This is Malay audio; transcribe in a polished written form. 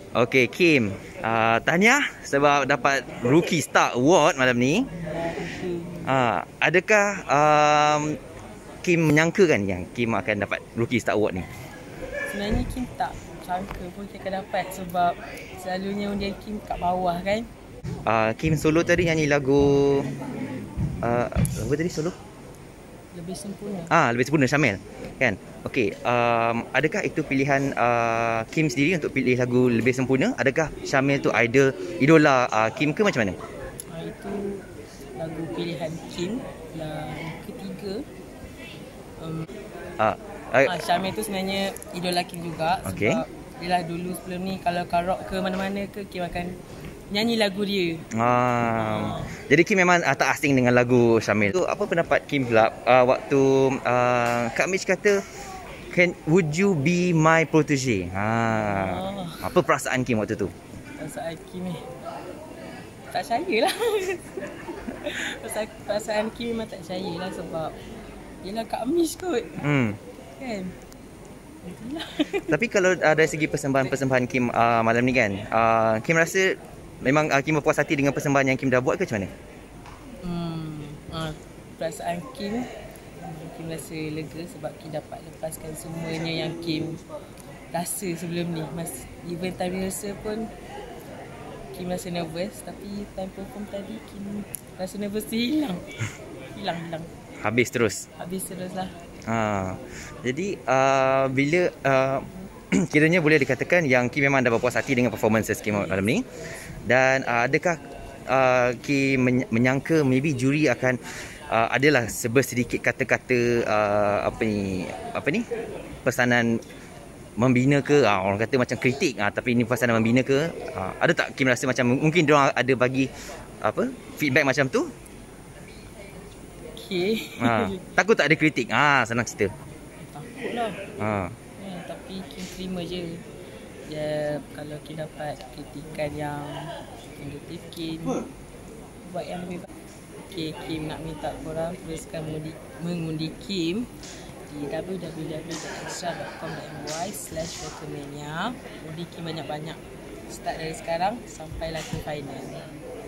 Okey, Kim. Tahniah sebab dapat Rookie Star Award malam ni. Adakah Kim menyangka kan yang Kim akan dapat Rookie Star Award ni? Sebenarnya Kim tak sangka pun Kim akan dapat sebab selalunya undian Kim kat bawah kan. Kim solo tadi nyanyi lagu apa tadi solo? Lebih sempurna. Lebih sempurna Syamel kan. Okey, adakah itu pilihan Kim sendiri untuk pilih lagu Lebih Sempurna? Adakah Syamel tu idola Kim ke macam mana? Itu lagu pilihan Kim yang ketiga. Syamel tu sebenarnya idola Kim juga. Okey. Sebab dia lah dulu sebelum ni kalau karok ke mana-mana ke Kim akan nyanyi lagu dia. Jadi Kim memang tak asing dengan lagu Syamel. So, apa pendapat Kim pula waktu Kak Mitch kata would you be my protege? Apa perasaan Kim waktu tu? Perasaan Kim tak percaya lah. Perasaan Kim memang tak percaya lah sebab yelah Kak Mitch kot. Kan? Itulah. Tapi kalau dari segi persembahan Kim malam ni kan, Kim rasa memang Kim berpuas hati dengan persembahan yang Kim dah buat ke macam mana? Perasaan Kim rasa lega sebab Kim dapat lepaskan semuanya yang Kim rasa sebelum ni. Even time rehearsal pun Kim rasa nervous, tapi time perform tadi Kim rasa nervous tu hilang. Hilang. Habis terus lah. Jadi bila kiranya boleh dikatakan yang Kim memang dah berpuas hati dengan performances Kim malam ni. Dan adakah Kim menyangka maybe juri akan adalah sedikit kata-kata apa ni pesanan membina ke, orang kata macam kritik, tapi ini pesanan membina ke? Ada tak Kim rasa macam mungkin diorang ada bagi feedback macam tu? Takut tak ada kritik? Senang cerita. Takut lah. Tapi Kim terima je. Kalau Kim dapat kritikan yang negatif, Kim buat yang lebih baik. Kim nak minta korang teruskan mengundi Kim di www.extra.com.my/Writermania. Undi Kim banyak-banyak. Start dari sekarang sampailah ke final.